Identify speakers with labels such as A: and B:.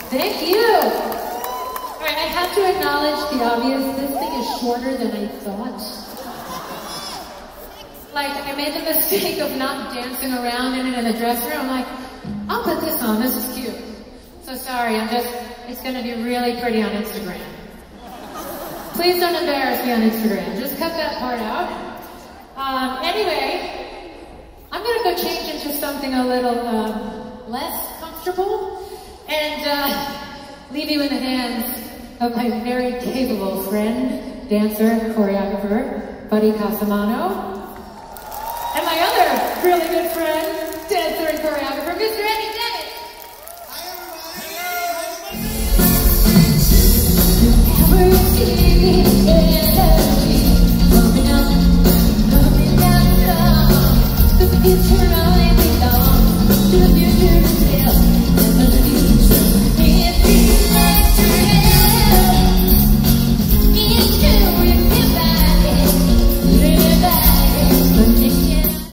A: Thank you. All right, I have to acknowledge the obvious. This thing is shorter than I thought. Like, I made the mistake of not dancing around in it in the dressing room. I'm like, I'll put this on. This is cute. So sorry, it's going to be really pretty on Instagram. Please don't embarrass me on Instagram. Just cut that part out. Anyway, I'm going to go change into something a little less comfortable and leave you in the hands of my very capable friend, dancer, choreographer, Buddy Casamano, and my other really good friend, dancer and choreographer, Mr. Eddie Dennis.
B: Hi,
A: It's your only belong to the